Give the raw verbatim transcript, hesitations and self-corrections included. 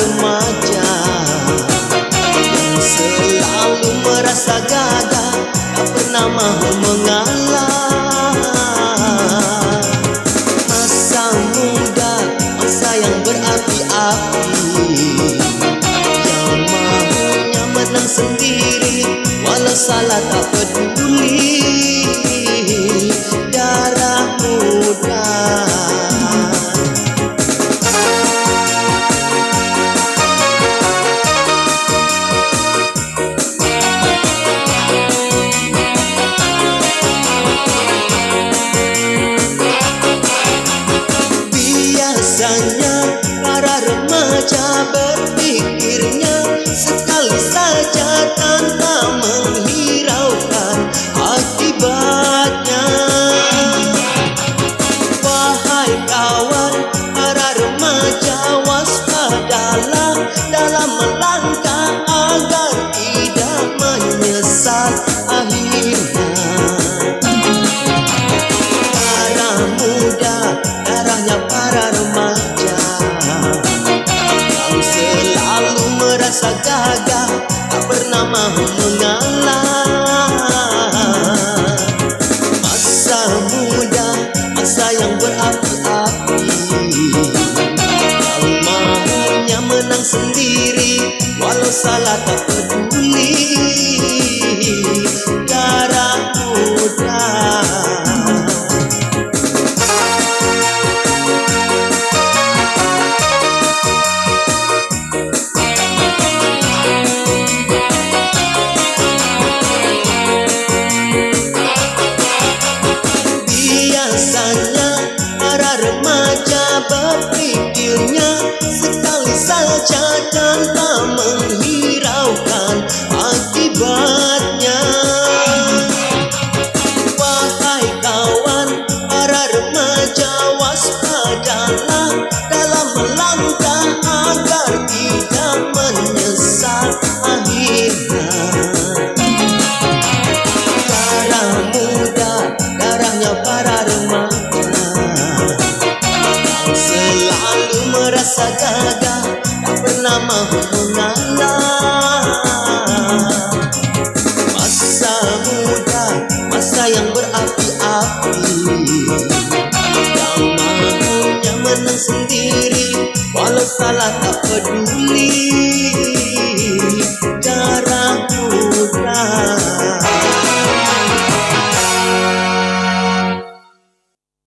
remaja yang selalu merasa gagah, tak pernah mahu mengalah. Masa muda, masa yang berapi-api, yang mahunya menang sendiri, walau salah tak peduli. Darah muda. Biasanya para remaja berpikirnya sekali saja tanpa menghiraukan akibatnya. Wahai kawan, para remaja waspadalah dalam melangkah agar tidak menyesal akhirnya. Darah muda, darahnya para remaja yang selalu merasa gagah, tak pernah mahu mengalah. Masa muda, masa yang berapi-api, yang mahunya menang sendiri, walau salah tak peduli. Darah muda. Biasanya para remaja berpikirnya sekali saja tanpa menghiraukan akibatnya. Wahai kawan, para remaja waspadalah dalam melangkah agar tidak menyesal akhirnya. Darah muda, darahnya para remaja yang selalu merasa gagah, tak pernah mahu mengalah. Masa muda, masa yang berapi-api, yang mahunya menang sendiri, walau salah tak peduli.